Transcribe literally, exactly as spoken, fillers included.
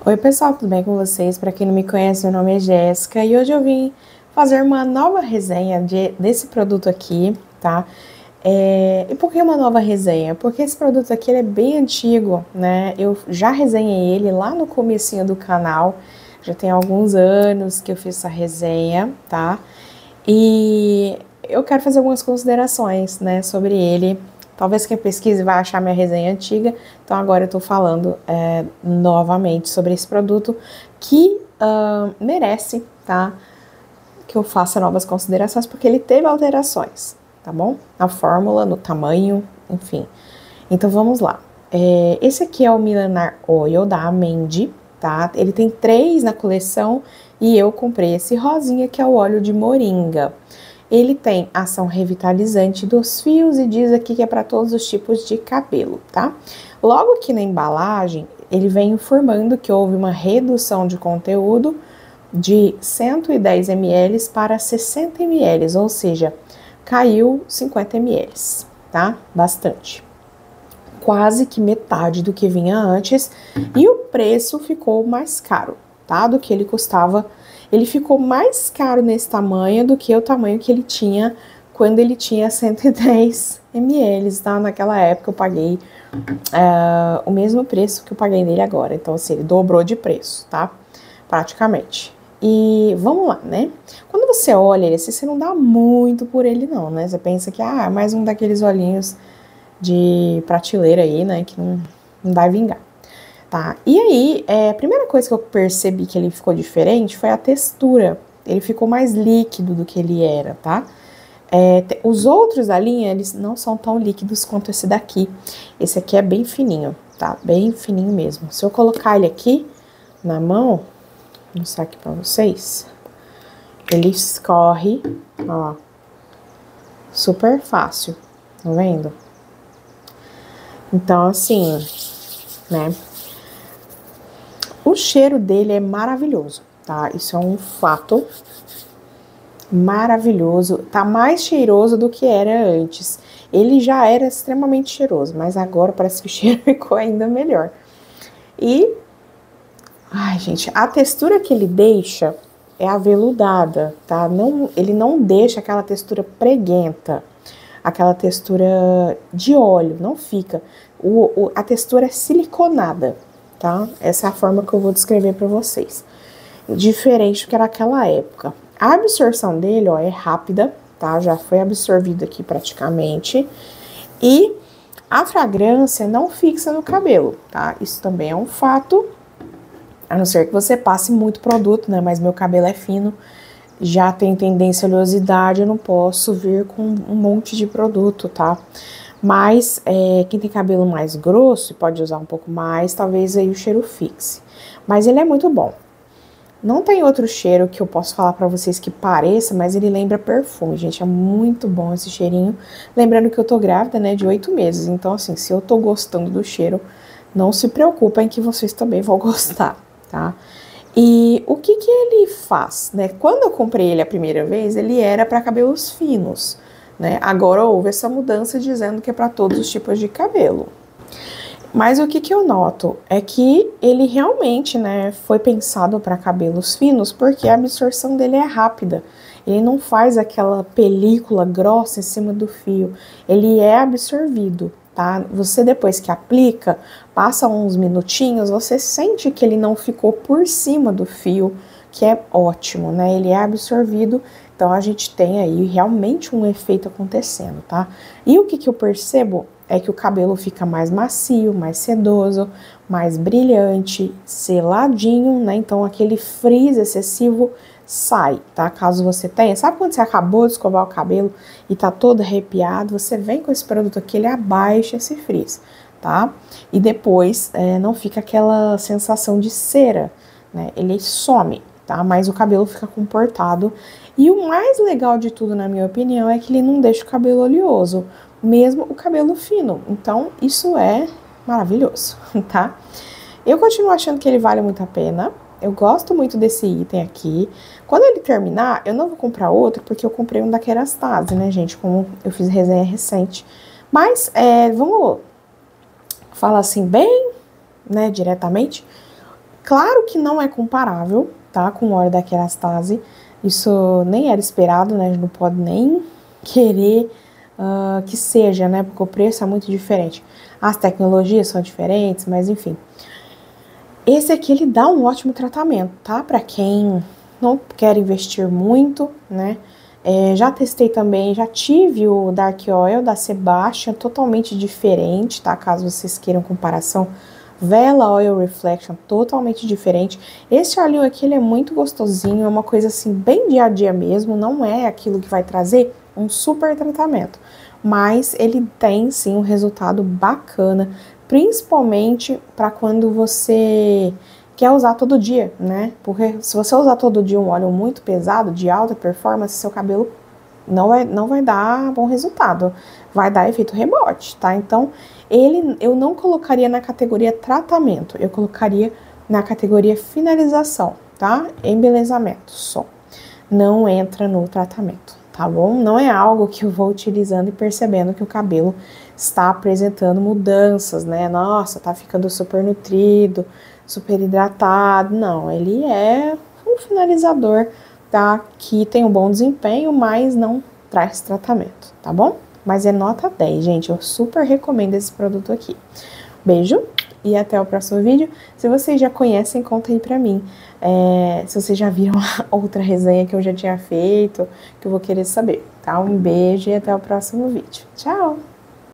Oi pessoal, tudo bem com vocês? Para quem não me conhece, meu nome é Jéssica e hoje eu vim fazer uma nova resenha de, desse produto aqui, tá? É, e por que uma nova resenha? Porque esse produto aqui ele é bem antigo, né? Eu já resenhei ele lá no comecinho do canal, já tem alguns anos que eu fiz essa resenha, tá? E eu quero fazer algumas considerações, né, sobre ele. Talvez quem pesquise vai achar minha resenha antiga, então agora eu tô falando é, novamente sobre esse produto que uh, merece, tá? Que eu faça novas considerações, porque ele teve alterações, tá bom? Na fórmula, no tamanho, enfim. Então vamos lá. É, esse aqui é o Milenar Oil da Amendi, tá? Ele tem três na coleção e eu comprei esse rosinha que é o óleo de moringa. Ele tem ação revitalizante dos fios e diz aqui que é para todos os tipos de cabelo, tá? Logo aqui na embalagem, ele vem informando que houve uma redução de conteúdo de cento e dez mililitros para sessenta mililitros, ou seja, caiu cinquenta mililitros, tá? Bastante. Quase que metade do que vinha antes e o preço ficou mais caro, tá? Do que ele custava. Ele ficou mais caro nesse tamanho do que o tamanho que ele tinha quando ele tinha cento e dez mililitros, tá? Naquela época eu paguei uh, o mesmo preço que eu paguei nele agora. Então, assim, ele dobrou de preço, tá? Praticamente. E vamos lá, né? Quando você olha ele assim, você não dá muito por ele não, né? Você pensa que, ah, mais um daqueles olhinhos de prateleira aí, né? Que não, não vai vingar. Tá, e aí, é, a primeira coisa que eu percebi que ele ficou diferente foi a textura. Ele ficou mais líquido do que ele era, tá? É, os outros da linha, eles não são tão líquidos quanto esse daqui. Esse aqui é bem fininho, tá? Bem fininho mesmo. Se eu colocar ele aqui na mão, vou mostrar aqui pra vocês. Ele escorre, ó, super fácil, tá vendo? Então, assim, né? O cheiro dele é maravilhoso, tá? Isso é um fato maravilhoso. Tá mais cheiroso do que era antes. Ele já era extremamente cheiroso, mas agora parece que o cheiro ficou ainda melhor. E, ai, gente, a textura que ele deixa é aveludada, tá? Não, ele não deixa aquela textura preguenta, aquela textura de óleo, não fica. O, o, a textura é siliconada. Tá? Essa é a forma que eu vou descrever para vocês. Diferente do que era naquela época. A absorção dele, ó, é rápida, tá? Já foi absorvido aqui praticamente. E a fragrância não fixa no cabelo, tá? Isso também é um fato. A não ser que você passe muito produto, né? Mas meu cabelo é fino, já tem tendência à oleosidade, eu não posso vir com um monte de produto, tá? Mas é, quem tem cabelo mais grosso e pode usar um pouco mais, talvez aí o cheiro fixe. Mas ele é muito bom. Não tem outro cheiro que eu posso falar pra vocês que pareça, mas ele lembra perfume, gente. É muito bom esse cheirinho. Lembrando que eu tô grávida, né, de oito meses. Então, assim, se eu tô gostando do cheiro, não se preocupem que vocês também vão gostar, tá? E o que que ele faz, né? Quando eu comprei ele a primeira vez, ele era para cabelos finos. Né? Agora houve essa mudança dizendo que é para todos os tipos de cabelo. Mas o que, que eu noto é que ele realmente, né, foi pensado para cabelos finos porque a absorção dele é rápida. Ele não faz aquela película grossa em cima do fio. Ele é absorvido, tá? Você depois que aplica, passa uns minutinhos, você sente que ele não ficou por cima do fio, que é ótimo, né? Ele é absorvido. Então, a gente tem aí realmente um efeito acontecendo, tá? E o que que eu percebo é que o cabelo fica mais macio, mais sedoso, mais brilhante, seladinho, né? Então, aquele frizz excessivo sai, tá? Caso você tenha. Sabe quando você acabou de escovar o cabelo e tá todo arrepiado? Você vem com esse produto aqui, ele abaixa esse frizz, tá? E depois, é, não fica aquela sensação de cera, né? Ele some, tá? Mas o cabelo fica comportado. E o mais legal de tudo, na minha opinião, é que ele não deixa o cabelo oleoso, mesmo o cabelo fino. Então, isso é maravilhoso, tá? Eu continuo achando que ele vale muito a pena. Eu gosto muito desse item aqui. Quando ele terminar, eu não vou comprar outro, porque eu comprei um da Kerastase, né, gente? Como eu fiz resenha recente. Mas, é, vamos falar assim, bem, né, diretamente. Claro que não é comparável, tá, com o óleo da Kerastase. Isso nem era esperado, né? A gente não pode nem querer uh, que seja, né? Porque o preço é muito diferente. As tecnologias são diferentes, mas enfim. Esse aqui, ele dá um ótimo tratamento, tá? Pra quem não quer investir muito, né? É, já testei também, já tive o Dark Oil da Sebastian, totalmente diferente, tá? Caso vocês queiram comparação. Vela Oil Reflection, totalmente diferente. Esse olhinho aqui, ele é muito gostosinho, é uma coisa assim, bem dia a dia mesmo, não é aquilo que vai trazer um super tratamento. Mas ele tem, sim, um resultado bacana, principalmente para quando você quer usar todo dia, né? Porque se você usar todo dia um óleo muito pesado, de alta performance, seu cabelo não vai, não vai dar bom resultado, vai dar efeito rebote, tá? Então, ele eu não colocaria na categoria tratamento, eu colocaria na categoria finalização, tá? Embelezamento só. Não entra no tratamento, tá bom? Não é algo que eu vou utilizando e percebendo que o cabelo está apresentando mudanças, né? Nossa, tá ficando super nutrido, super hidratado. Não, ele é um finalizador, tá? Que tem um bom desempenho, mas não traz tratamento, tá bom? Mas é nota dez, gente. Eu super recomendo esse produto aqui. Beijo e até o próximo vídeo. Se vocês já conhecem, conta aí pra mim. É, se vocês já viram outra resenha que eu já tinha feito, que eu vou querer saber, tá? Um beijo e até o próximo vídeo. Tchau!